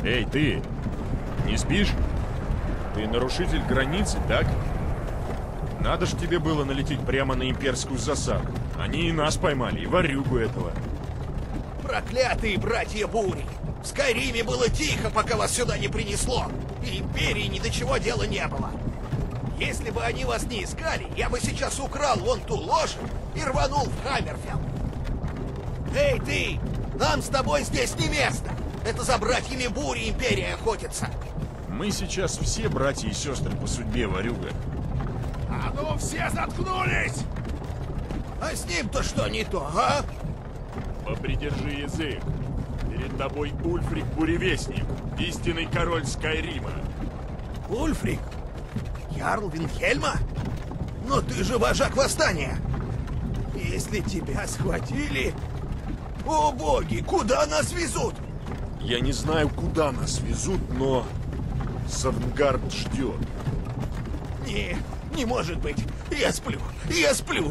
Эй, ты! Не спишь? Ты нарушитель границы, так? Надо ж тебе было налететь прямо на имперскую засаду. Они и нас поймали, и ворюгу этого. Проклятые братья Бури! В Скайриме было тихо, пока вас сюда не принесло. И Империи ни до чего дела не было. Если бы они вас не искали, я бы сейчас украл вон ту лошадь и рванул в Хаммерфелл. Эй, ты! Нам с тобой здесь не место! Это за братьями Бури Империя охотится. Мы сейчас все братья и сестры по судьбе, ворюга. А ну все заткнулись! А с ним-то что не то, а? Попридержи язык. Перед тобой Ульфрик Буревестник, истинный король Скайрима. Ульфрик? Ярл Виндхельма? Но ты же вожак восстания. Если тебя схватили... О боги, куда нас везут? Я не знаю, куда нас везут, но... Савнгард ждет. Не может быть. Я сплю.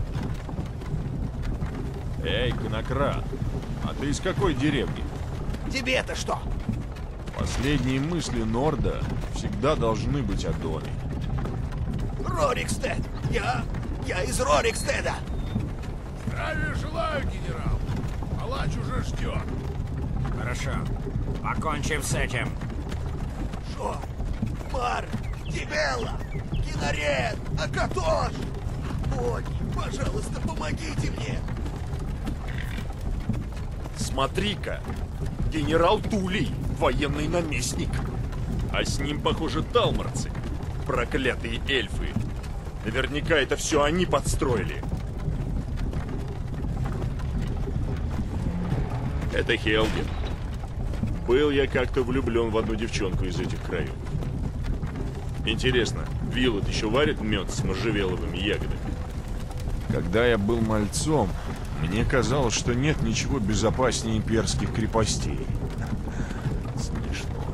Эй, конократ, а ты из какой деревни? Тебе-то что? Последние мысли Норда всегда должны быть о доме. Рорикстед! Я из Рорикстеда! Здравия желаю, генерал! Палач уже ждет. Хорошо. Покончим с этим. Шо? Мар! Дебелла! Кинарет! Акатош! Боги, пожалуйста, помогите мне! Смотри-ка, генерал Тулей, военный наместник. А с ним, похоже, талмарцы, проклятые эльфы. Наверняка это все они подстроили. Это Хелген. Был я как-то влюблен в одну девчонку из этих краев. Интересно, Вилот еще варит мед с можжевеловыми ягодами? Когда я был мальцом, мне казалось, что нет ничего безопаснее имперских крепостей. Смешно.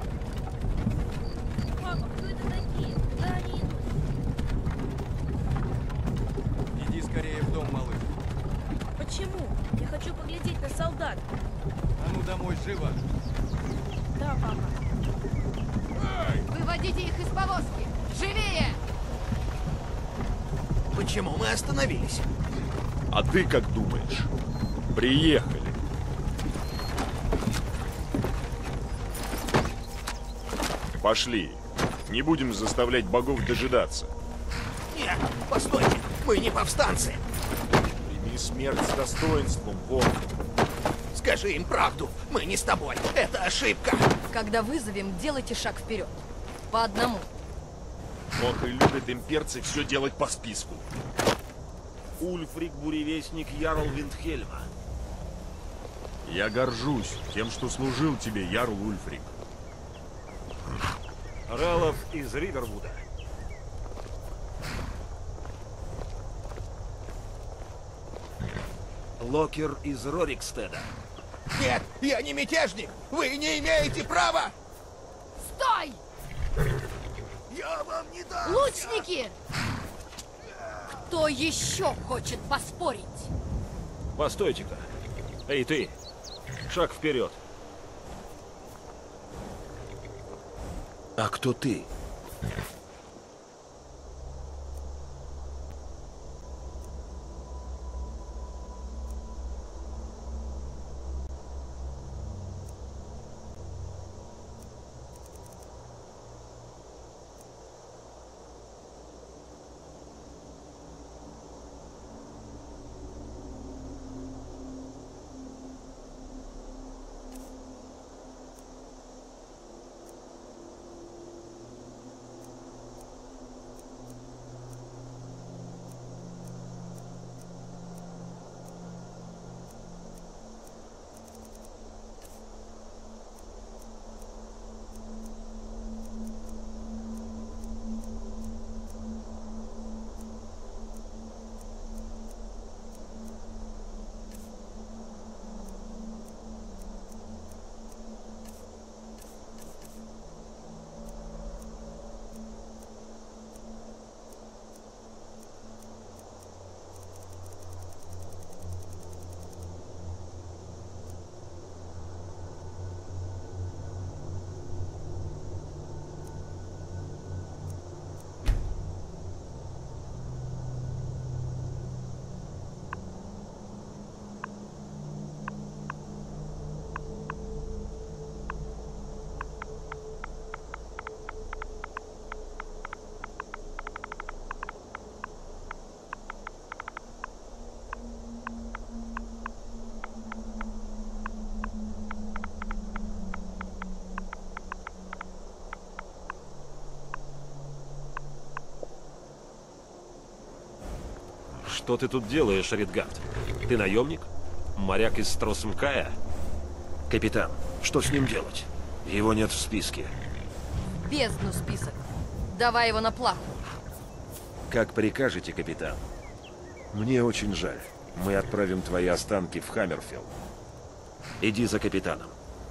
Папа, кто это такие? Куда они идут? Иди скорее в дом, малыш. Почему? Я хочу поглядеть на солдат. А ну домой, живо! Да, папа. Выводите их из повозки! Живее! Почему мы остановились? А ты как думаешь? Приехали. Пошли. Не будем заставлять богов дожидаться. Нет, постойте, мы не повстанцы. Прими смерть с достоинством, Бог. Скажи им правду, мы не с тобой, это ошибка. Когда вызовем, делайте шаг вперед. По одному. Ох, и любят имперцы все делать по списку. Ульфрик Буревестник Ярл Виндхельма. Я горжусь тем, что служил тебе, Ярл Ульфрик. Ралов из Ривервуда. Локер из Рорикстеда. Нет, я не мятежник, вы не имеете права. Стой! Я вам не дам. Лучники! Кто еще хочет поспорить? Постойте-ка. Эй, ты! Шаг вперед. А кто ты? Что ты тут делаешь, Ридгард? Ты наемник? Моряк из Стросмкая? Капитан, что с ним делать? Его нет в списке. В бездну список. Давай его на плаху. Как прикажете, капитан. Мне очень жаль. Мы отправим твои останки в Хаммерфелл. Иди за капитаном.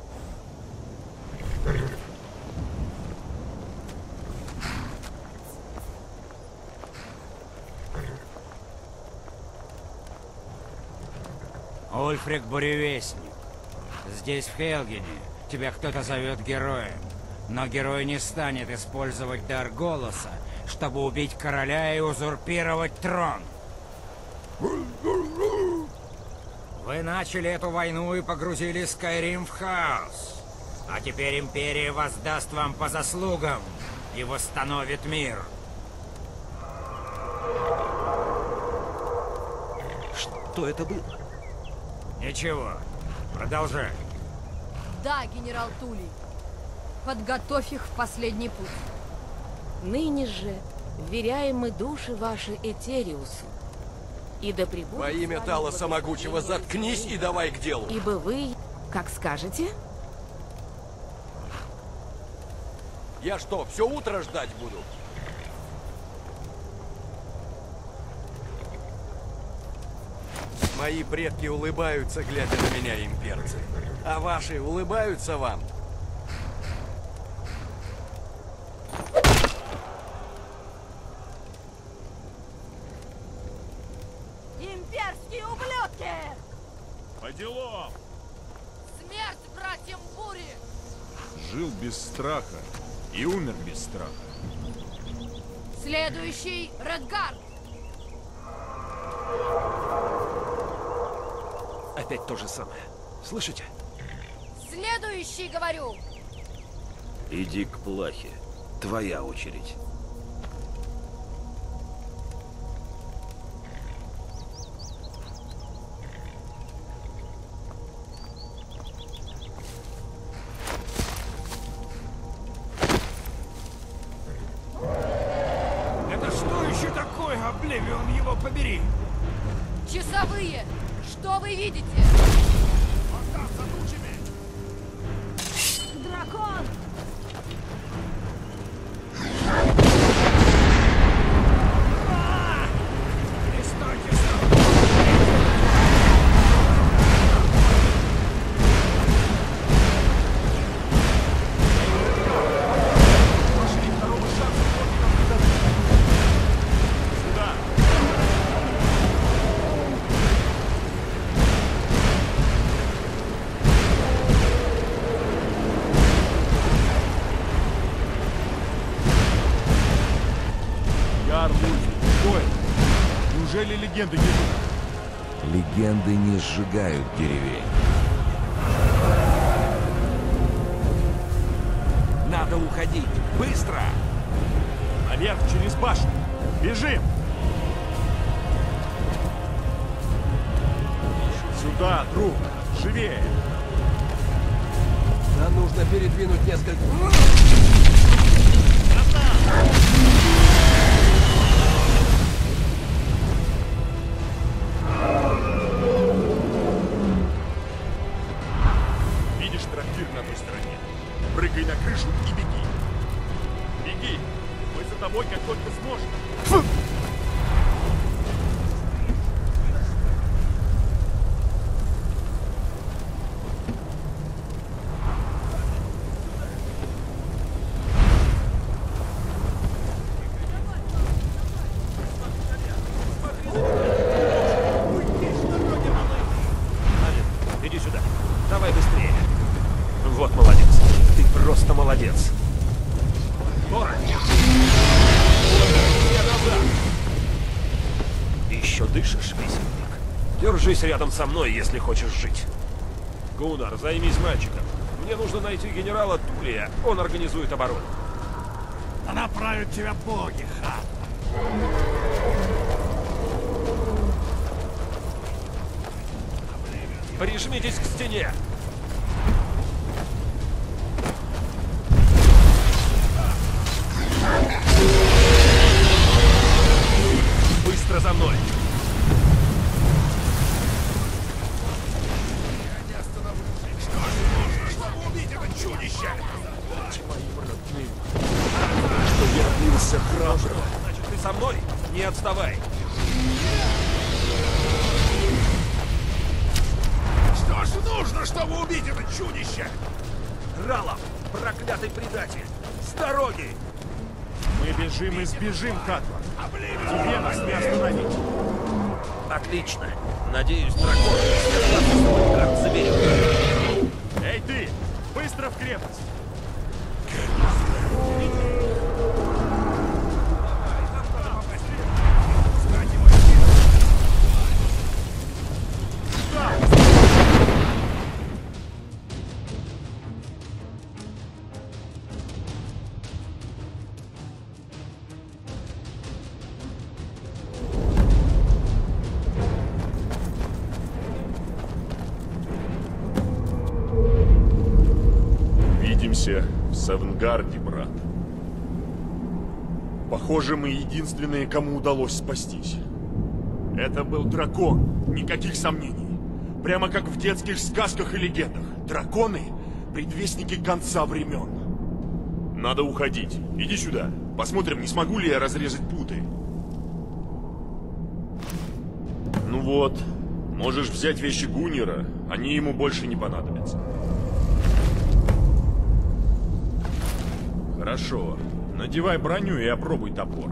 Ульфрик Буревестник. Здесь, в Хелгене, тебя кто-то зовет героем. Но герой не станет использовать дар голоса, чтобы убить короля и узурпировать трон. Вы начали эту войну и погрузили Скайрим в хаос. А теперь Империя воздаст вам по заслугам и восстановит мир. Что это было? Ничего. Продолжай. Да, генерал Тулей. Подготовь их в последний путь. Ныне же вверяем мы души ваши Этериусу. И да пребудет Во имя с вами Талоса Могучего, благословение заткнись и давай к делу. Ибо вы, как скажете, Я что, все утро ждать буду? Мои предки улыбаются, глядя на меня, имперцы. А ваши улыбаются вам? Имперские ублюдки! По делам! Смерть братьям Бури! Жил без страха и умер без страха. Следующий Редгард! Опять то же самое. Слышите? Следующий, говорю! Иди к плахе. Твоя очередь. Это что еще такое, Обливион, его побери? Часовые! Что вы видите? Дракон! Не стойте, Ярл Ульфрик, что это? Неужели легенды не будут? Легенды не сжигают деревень. Надо уходить! Быстро! Наверх через башню! Бежим! Сюда, друг! Живее! Нам нужно передвинуть несколько... Видишь трактир на той стороне? Прыгай на крышу и беги! Беги! Мы за тобой как только сможем! Иди сюда. Давай быстрее. Вот молодец. Ты просто молодец. Еще дышишь, весельник? Держись рядом со мной, если хочешь жить. Гуннар, займись мальчиком. Мне нужно найти генерала Тулия. Он организует оборону. Да направят тебя боги, хан. Прижмитесь к стене. Быстро за мной. не отставай. Что ж нужно, чтобы убить это чудище? Ралов, проклятый предатель! С дороги! Мы бежим и сбежим, Хатвар. Тебе нас не остановить. Отлично. Надеюсь, дракон свой карт заберет. Эй ты! Быстро в крепость! Увидимся в Савнгарде, брат. Похоже, мы единственные, кому удалось спастись. Это был дракон, никаких сомнений. Прямо как в детских сказках и легендах. Драконы — предвестники конца времен. Надо уходить. Иди сюда. Посмотрим, не смогу ли я разрезать путы. Ну вот, можешь взять вещи Гуннера, они ему больше не понадобятся. Хорошо. Надевай броню и опробуй топор.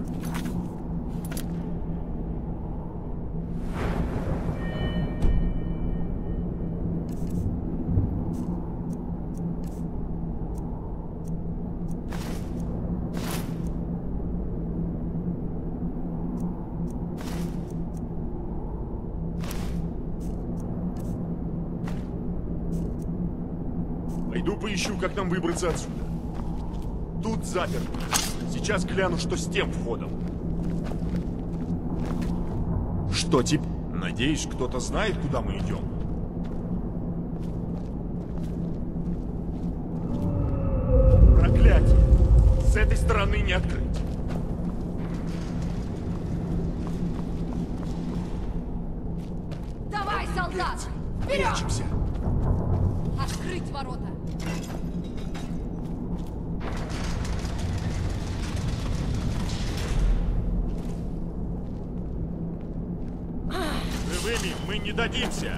Пойду поищу, как нам выбраться отсюда. Тут заперто. Сейчас гляну, что с тем входом. Что теперь? Надеюсь, кто-то знает, куда мы идем. Проклятие! С этой стороны не открыть. Давай, солдат! Вперед! Прячемся. Открыть ворота! Живыми мы не дадимся.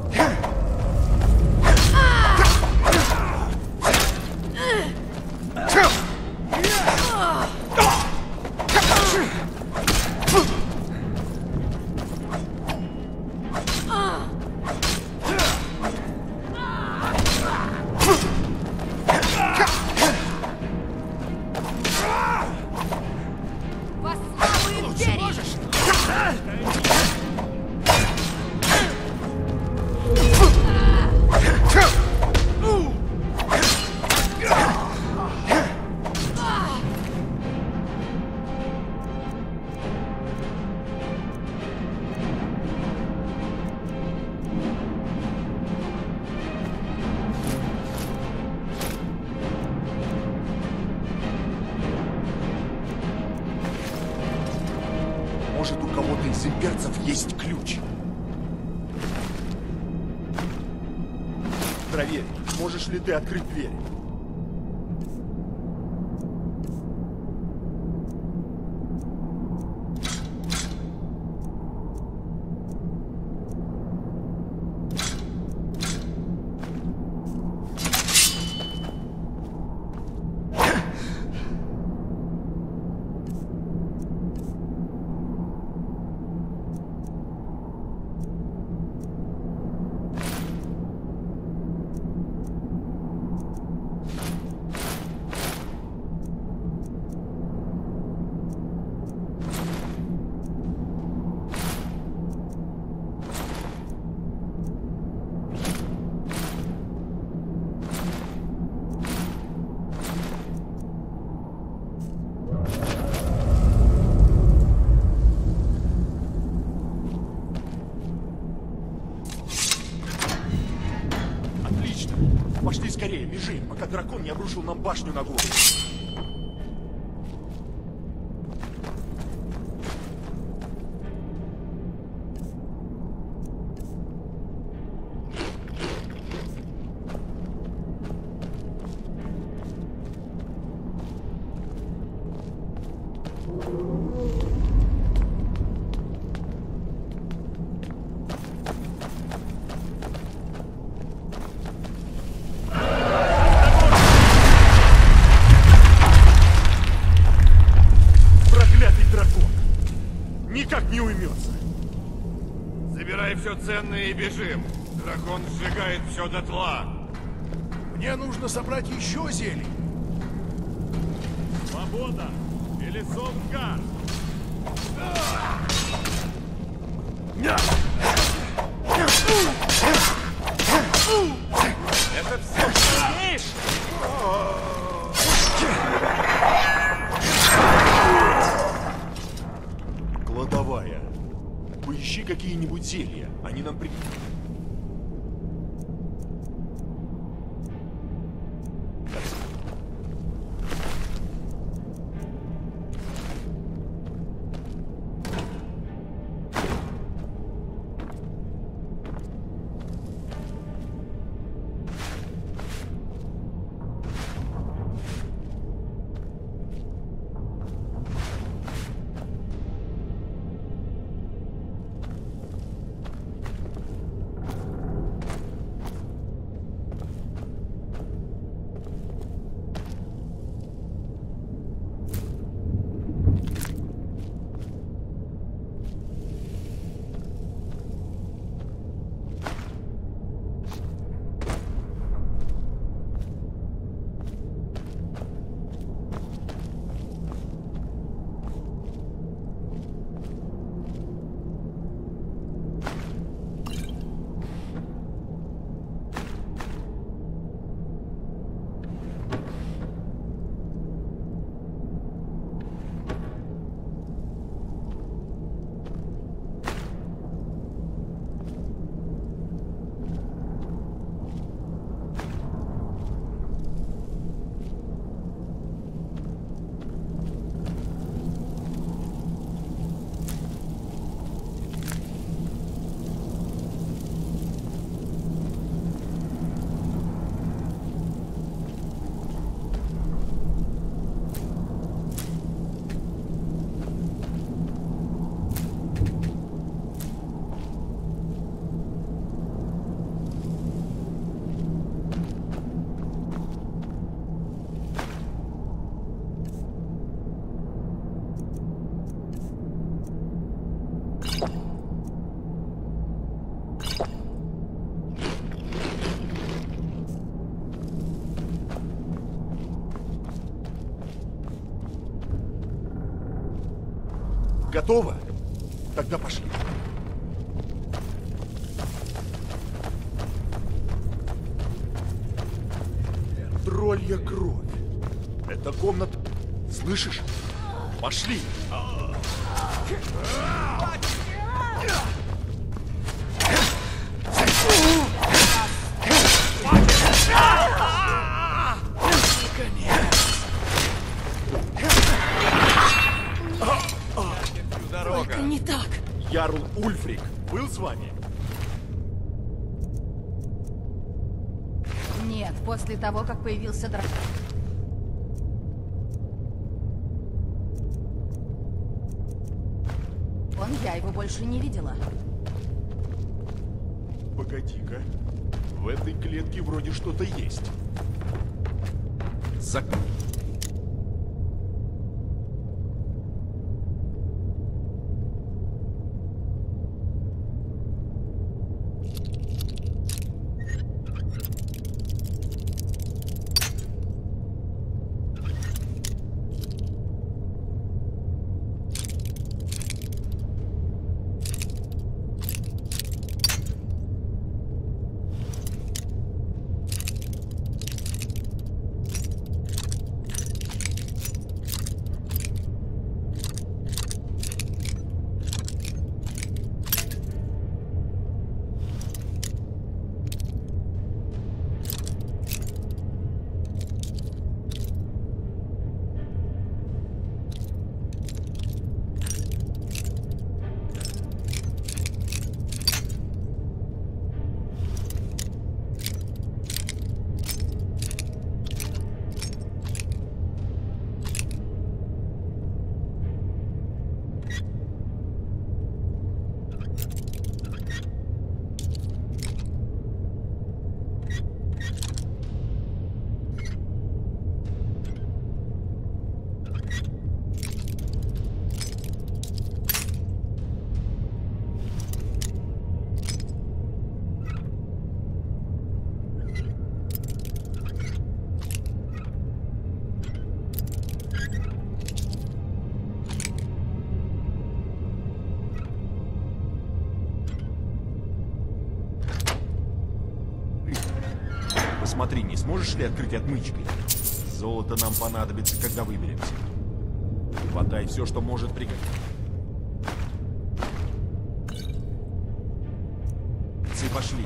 Во славу империи! Может, у кого-то из имперцев есть ключ? Проверь, можешь ли ты открыть дверь? Пошли скорее, бежим, пока дракон не обрушил нам башню на голову. все ценное и бежим. Дракон сжигает все дотла. Мне нужно собрать еще зелий. Свобода или Солгар? Это все, что умеешь? Кладовая. Поищи какие-нибудь зелья. Они нам при... Готово? Тогда пошли. Троллья кровь. Это комната... Слышишь? Пошли! Только не так. Ярл Ульфрик был с вами? Нет, после того, как появился дракон. Я его больше не видела. Погоди-ка. В этой клетке вроде что-то есть. Посмотри, не сможешь ли открыть отмычкой? Золото нам понадобится, когда выберемся. Хватай все, что может пригодиться. Пошли.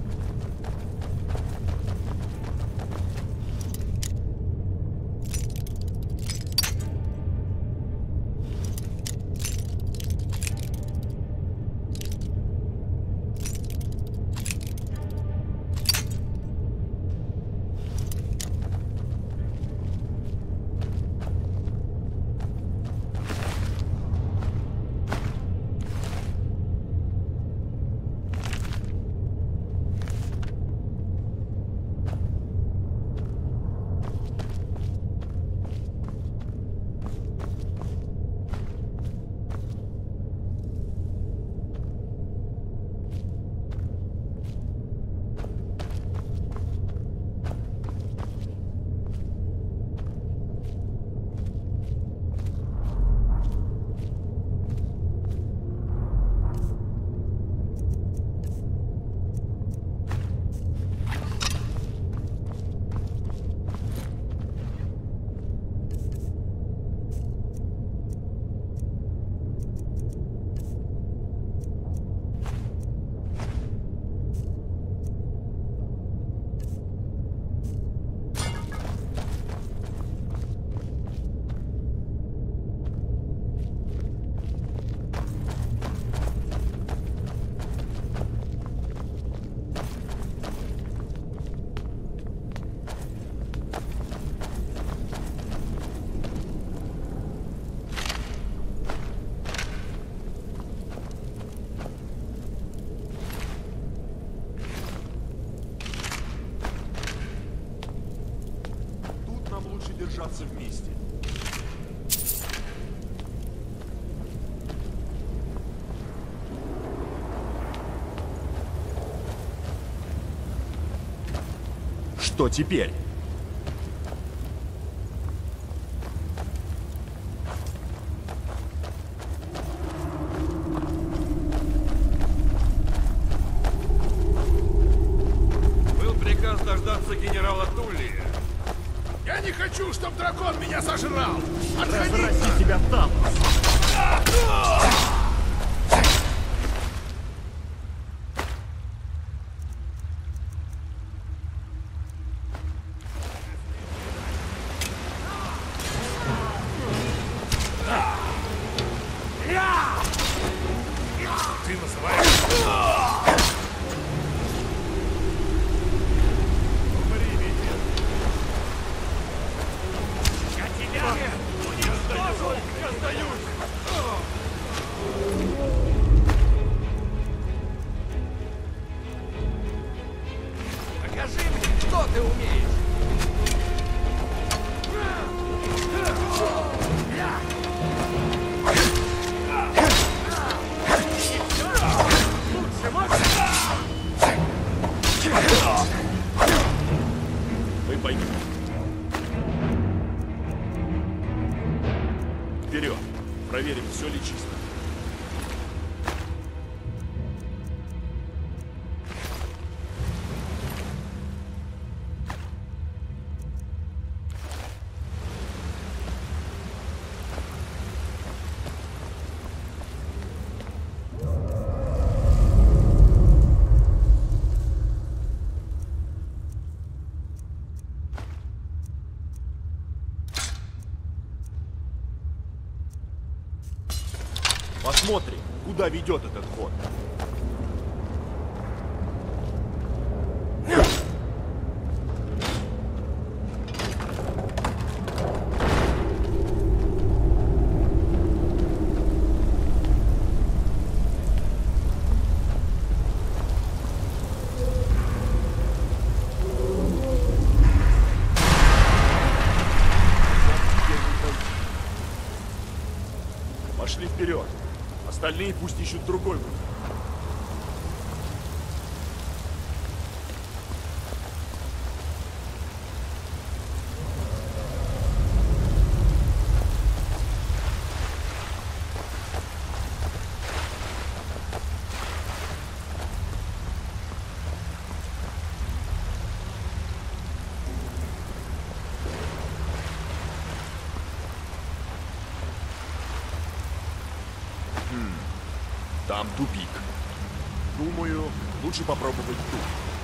Держаться вместе. Что теперь? Был приказ дождаться генерала Туллия. Я не хочу, чтобы дракон меня сожрал! Отходи! Разрази тебя там! Ты называешь... Покажи мне, что ты умеешь. Мы пойдем. Вперед! Проверим, все ли чисто. Посмотрим, куда ведет этот ход. Пошли вперед. Остальные пусть ищут другой выход. Там тупик. Думаю, лучше попробовать тут.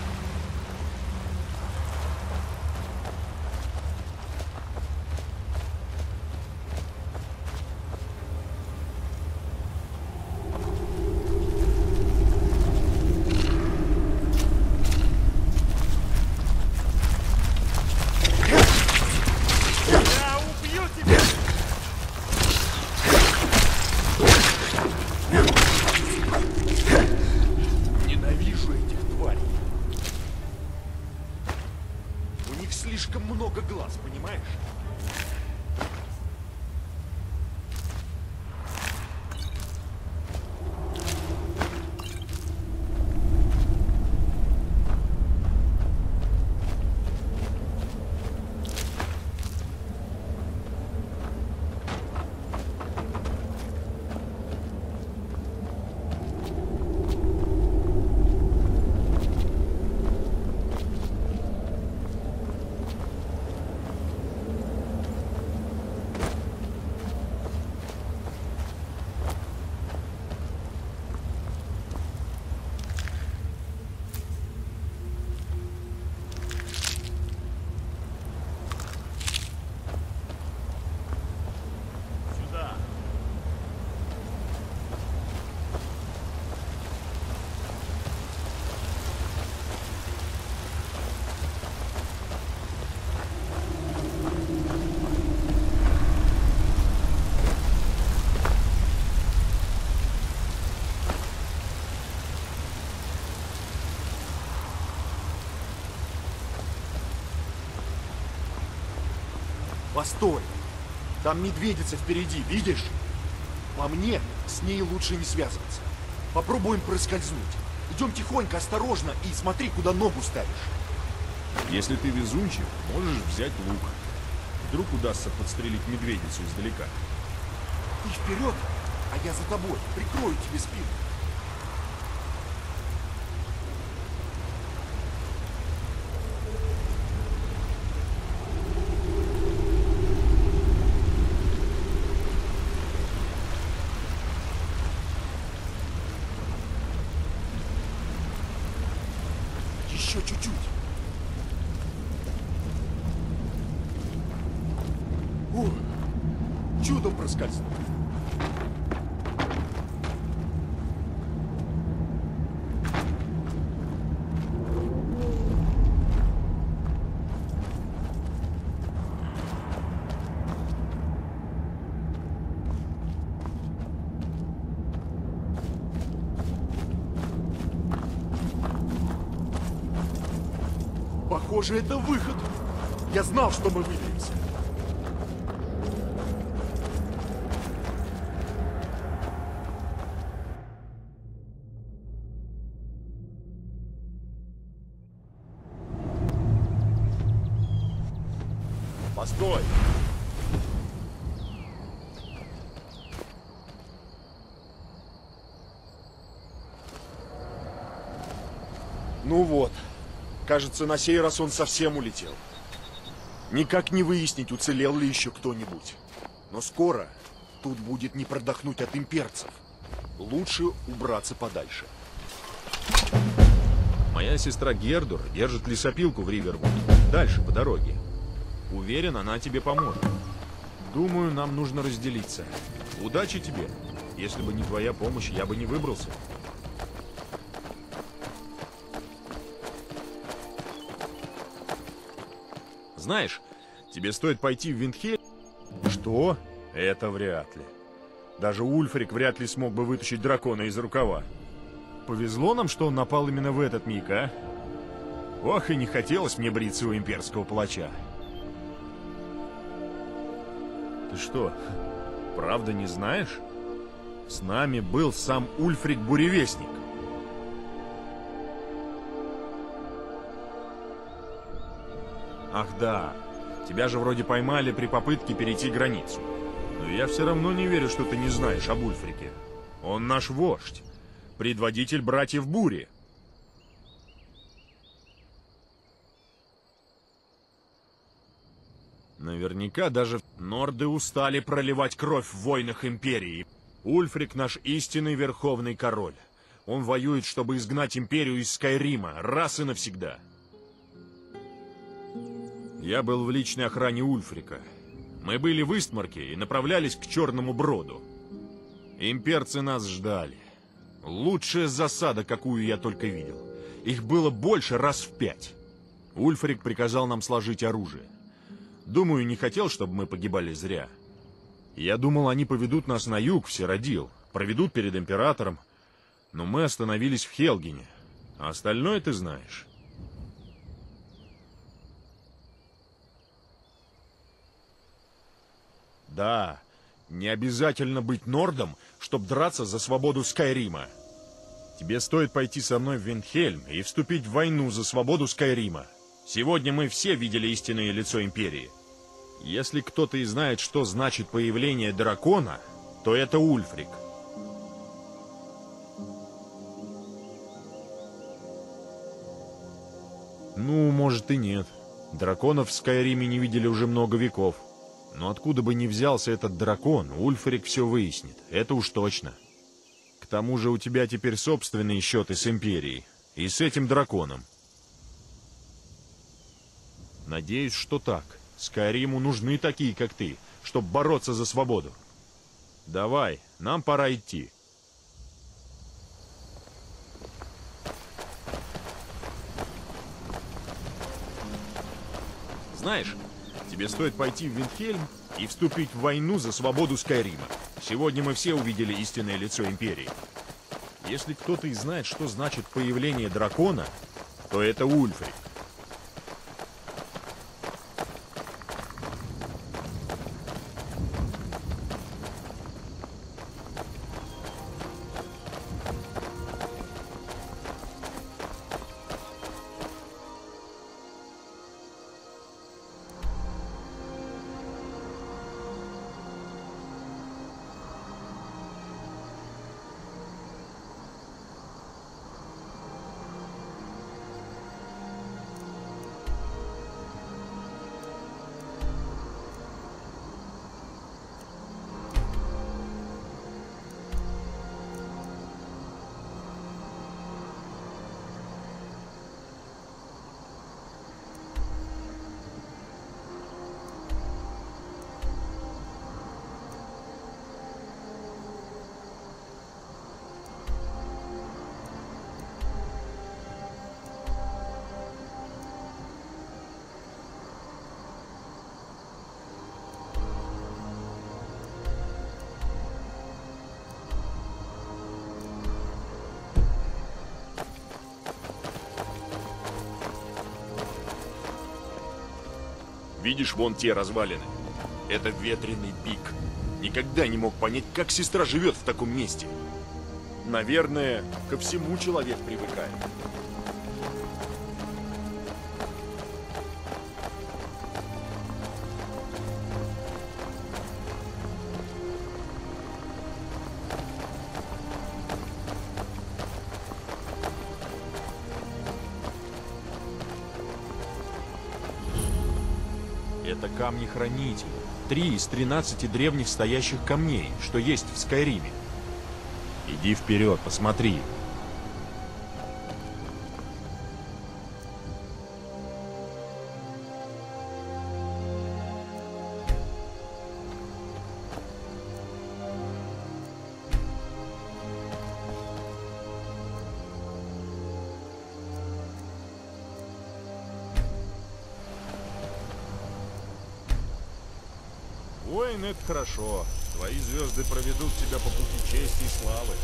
Ненавижу этих тварей. У них слишком много глаз, понимаешь? Постой! Там медведица впереди, видишь? По мне, с ней лучше не связываться. Попробуем проскользнуть. Идем тихонько, осторожно и смотри, куда ногу ставишь. Если ты везунчик, можешь взять лук. Вдруг удастся подстрелить медведицу издалека. Ты вперед, а я за тобой. Прикрою тебе спину. Еще чуть-чуть. О, чудом проскользнул. Похоже, это выход. Я знал, что мы выберемся. Постой! Ну вот. Кажется, на сей раз он совсем улетел. Никак не выяснить, уцелел ли еще кто-нибудь. Но скоро тут будет не продохнуть от имперцев. Лучше убраться подальше. Моя сестра Гердур держит лесопилку в Ривервуд. Дальше, по дороге. Уверен, она тебе поможет. Думаю, нам нужно разделиться. Удачи тебе. Если бы не твоя помощь, я бы не выбрался. Знаешь, тебе стоит пойти в Виндхельм. Что? Это вряд ли. Даже Ульфрик вряд ли смог бы вытащить дракона из рукава. Повезло нам, что он напал именно в этот миг, а? Ох, и не хотелось мне бриться у имперского палача. Ты что, правда не знаешь? С нами был сам Ульфрик Буревестник. Ах да, тебя же вроде поймали при попытке перейти границу. Но я все равно не верю, что ты не знаешь об Ульфрике. Он наш вождь, предводитель братьев Бури. Наверняка даже норды устали проливать кровь в войнах Империи. Ульфрик наш истинный верховный король. Он воюет, чтобы изгнать империю из Скайрима раз и навсегда. Я был в личной охране Ульфрика. Мы были в Истмарке и направлялись к Черному Броду. Имперцы нас ждали. Лучшая засада, какую я только видел. Их было больше раз в 5. Ульфрик приказал нам сложить оружие. Думаю, не хотел, чтобы мы погибали зря. Я думал, они поведут нас на юг, в Сиродил, проведут перед императором. Но мы остановились в Хелгене. А остальное ты знаешь. Да, не обязательно быть нордом, чтобы драться за свободу Скайрима. Тебе стоит пойти со мной в Виндхельм и вступить в войну за свободу Скайрима. Сегодня мы все видели истинное лицо Империи. Если кто-то и знает, что значит появление дракона, то это Ульфрик. Ну, может и нет. Драконов в Скайриме не видели уже много веков. Но откуда бы ни взялся этот дракон, Ульфрик все выяснит. Это уж точно. К тому же у тебя теперь собственные счеты с Империей. И с этим драконом. Надеюсь, что так. Скайриму нужны такие, как ты, чтобы бороться за свободу. Давай, нам пора идти. Знаешь, тебе стоит пойти в Виндхельм и вступить в войну за свободу Скайрима. Сегодня мы все увидели истинное лицо Империи. Если кто-то и знает, что значит появление дракона, то это Ульфрик. Видишь вон те развалины? Это ветреный пик. Никогда не мог понять, как сестра живет в таком месте. Наверное, ко всему человек привыкает. Это камни-хранители. 3 из 13 древних стоящих камней, что есть в Скайриме. Иди вперед, посмотри. Воин, это хорошо. Твои звезды проведут тебя по пути чести и славы.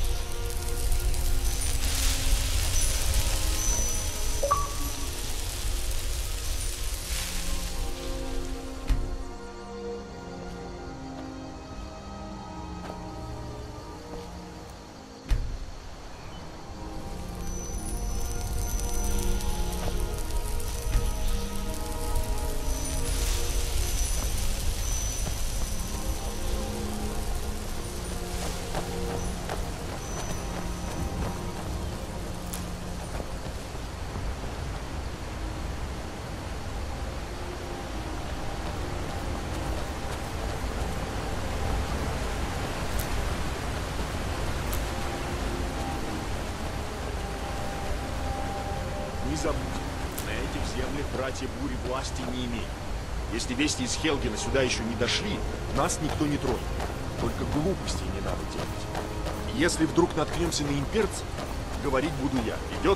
забудь, на этих землях братья Бури власти не имеют. Если вести из Хелгена сюда еще не дошли, нас никто не тронет. Только глупостей не надо делать. Если вдруг наткнемся на имперцев, говорить буду я. Идет?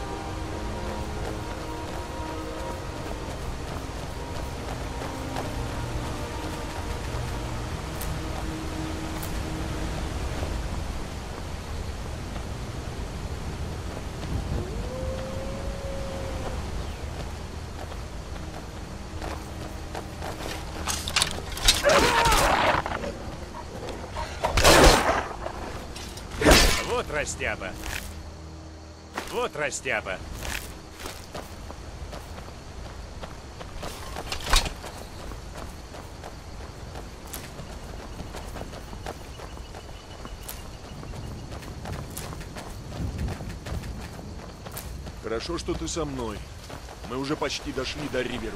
Вот растяпа. Вот растяпа. Хорошо, что ты со мной. Мы уже почти дошли до Ривервуда.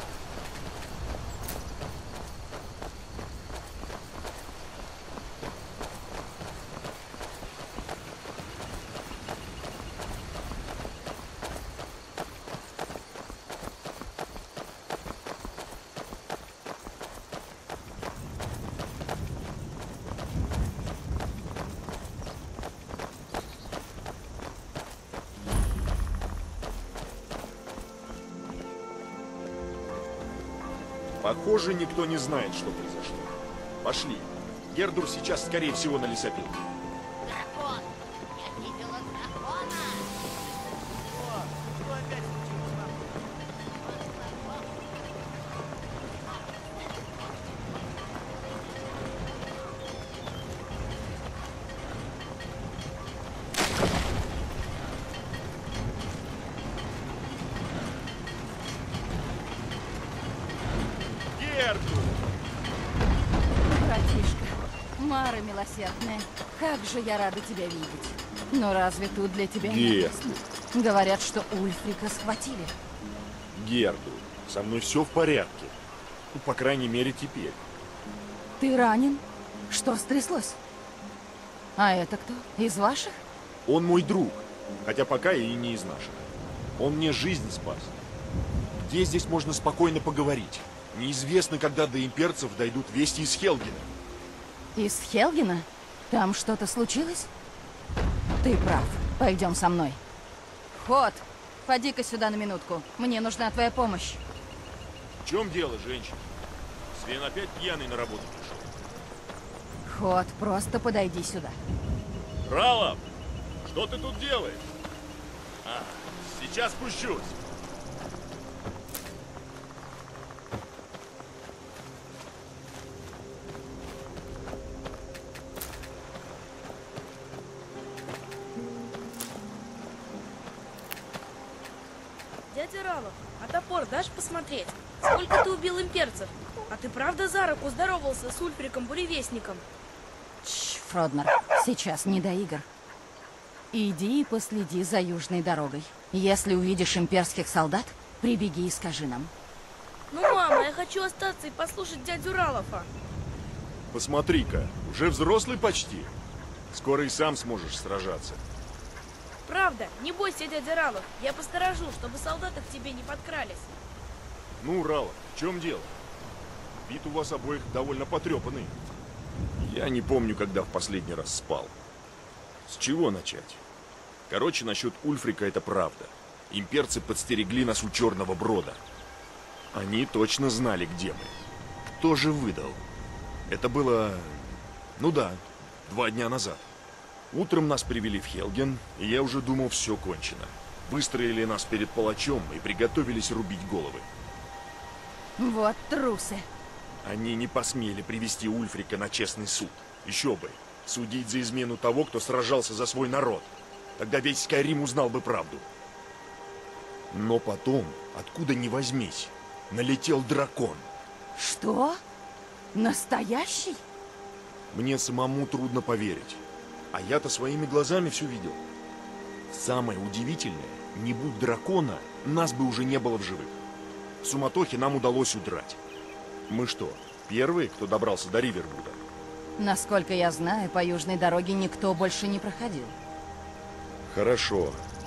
Похоже, никто не знает, что произошло. Пошли. Гердур сейчас, скорее всего, на лесопилке. Дракон! Я видела дракона! Что опять случилось? Братишка, Мара милосердная, как же я рада тебя видеть. Но разве тут для тебя не ясно? Говорят, что Ульфрика схватили. Герду, со мной все в порядке. Ну, по крайней мере, теперь. Ты ранен? Что стряслось? А это кто? Из ваших? Он мой друг, хотя пока и не из наших. Он мне жизнь спас. Где здесь можно спокойно поговорить? Неизвестно, когда до имперцев дойдут вести из Хелгена. Из Хелгена? Там что-то случилось? Ты прав. Пойдем со мной. Ход, поди-ка сюда на минутку. Мне нужна твоя помощь. В чем дело, женщина? Свен опять пьяный на работу пришел. Ход, просто подойди сюда. Ралов, что ты тут делаешь? Сейчас спущусь. Дядя Ралов, а топор дашь посмотреть? Сколько ты убил имперцев? А ты правда за руку здоровался с Ульфриком-буревестником? Чш, Фроднер, сейчас не до игр. Иди и последи за южной дорогой. Если увидишь имперских солдат, прибеги и скажи нам. Ну, мама, я хочу остаться и послушать дядю Ралофа. Посмотри-ка, уже взрослый почти. Скоро и сам сможешь сражаться. Правда, не бойся, дядя Ралов. Я посторожу, чтобы солдаты к тебе не подкрались. Ну, Ралов, в чем дело? Вид у вас обоих довольно потрепанный. Я не помню, когда в последний раз спал. С чего начать? Короче, насчет Ульфрика это правда. Имперцы подстерегли нас у Черного Брода. Они точно знали, где мы. Кто же выдал? Это было... ну да, 2 дня назад. Утром нас привели в Хелген, и я уже думал, все кончено. Выстроили нас перед палачом и приготовились рубить головы. Вот трусы. Они не посмели привести Ульфрика на честный суд. Еще бы. Судить за измену того, кто сражался за свой народ. Тогда весь Скайрим узнал бы правду. Но потом, откуда ни возьмись, налетел дракон. Что? Настоящий? Мне самому трудно поверить. А я-то своими глазами все видел. Самое удивительное, не будь дракона, нас бы уже не было в живых. В суматохе нам удалось удрать. Мы что, первые, кто добрался до Ривервуда? Насколько я знаю, по южной дороге никто больше не проходил. Хорошо.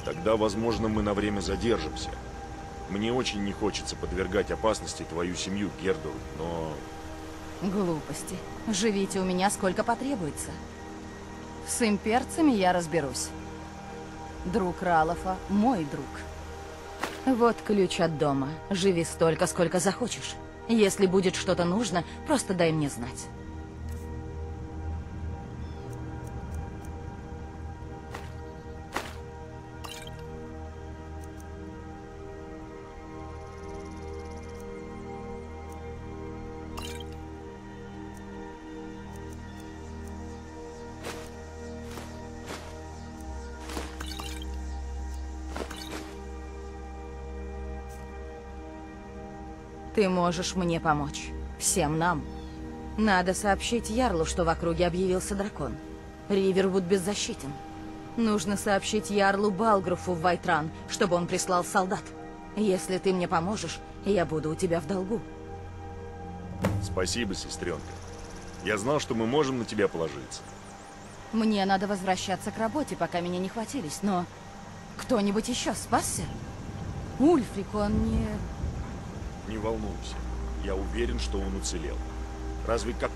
Тогда, возможно, мы на время задержимся. Мне очень не хочется подвергать опасности твою семью, Герду, но... Глупости. Живите у меня сколько потребуется. С имперцами я разберусь. Друг Ралофа — мой друг. Вот ключ от дома. Живи столько, сколько захочешь. Если будет что-то нужно, просто дай мне знать. Ты можешь мне помочь. Всем нам. Надо сообщить Ярлу, что в округе объявился дракон. Ривервуд беззащитен. Нужно сообщить Ярлу Балгруфу в Вайтран, чтобы он прислал солдат. Если ты мне поможешь, я буду у тебя в долгу. Спасибо, сестренка. Я знал, что мы можем на тебя положиться. Мне надо возвращаться к работе, пока меня не хватились, но... Кто-нибудь еще спасся? Ульфрик, он не... Не волнуйся. Я уверен, что он уцелел. Разве как...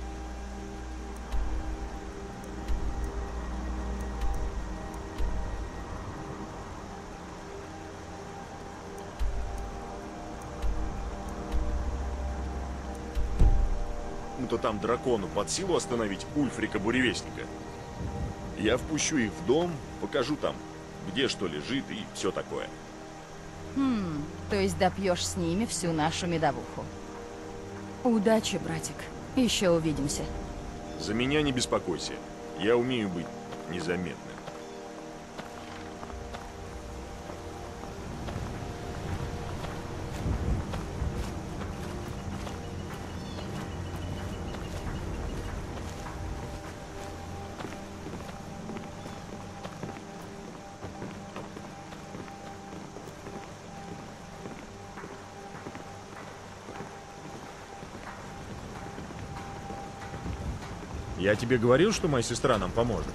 Ну-то там дракону под силу остановить Ульфрика Буревестника. Я впущу их в дом, покажу там, где что лежит и все такое. То есть допьешь с ними всю нашу медовуху. Удачи, братик. Еще увидимся. За меня не беспокойся. Я умею быть незаметным. Я тебе говорил, что моя сестра нам поможет?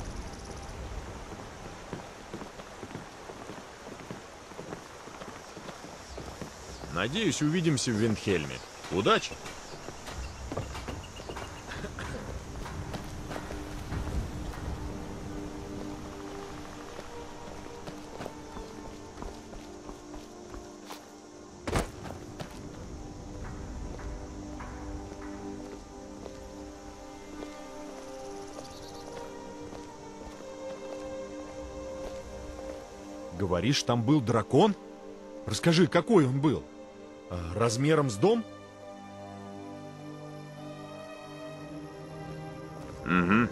Надеюсь, увидимся в Виндхельме. Удачи! Говоришь, там был дракон? Расскажи, какой он был? Размером с дом? Угу.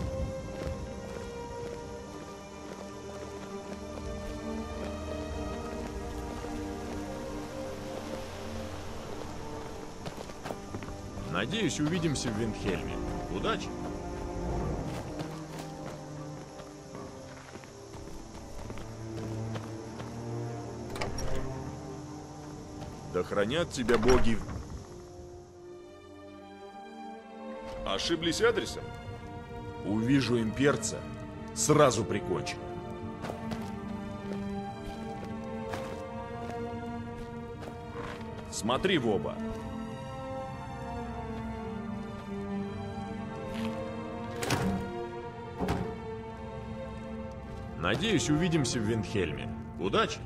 Надеюсь, увидимся в Виндхельме. Удачи! Да хранят тебя боги. Ошиблись адресом? Увижу имперца, сразу прикончу. Смотри в оба. Надеюсь, увидимся в Виндхельме. Удачи!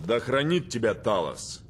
Да хранит тебя Талос.